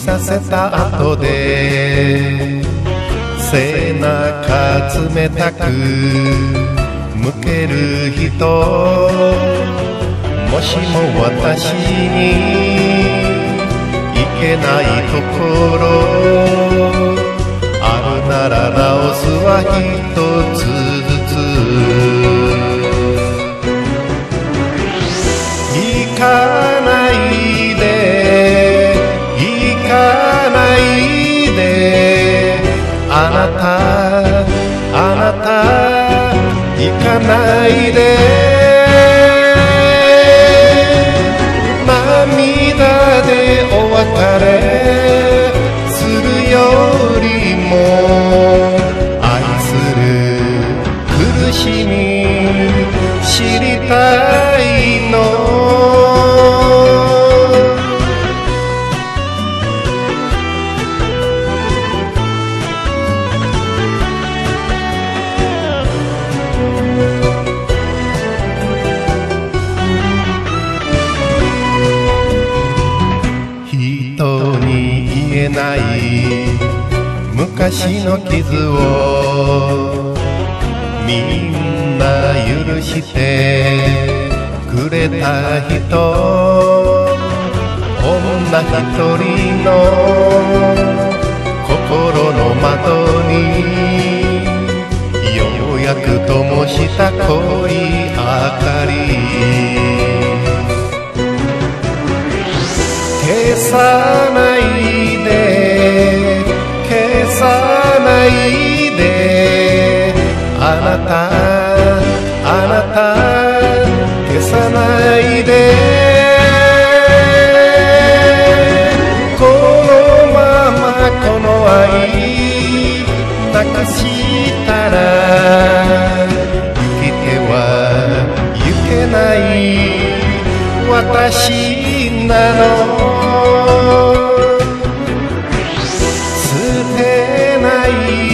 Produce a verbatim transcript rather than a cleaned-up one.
させた後で背中冷たく向ける人、もしも私に行けないところあるなら直すは一つずつ。行かないで行かないで、あなたあなた行かないで。涙でお別れするよりも愛する苦しみ知りたいの。人に言えない昔の傷をみんな許してくれた人、女一人の心の窓にようやく灯した濃い明かり。消さないで消さないで、あなたあなた消さないで。このままこの愛なくしたら生きてはゆけない私なの。捨てない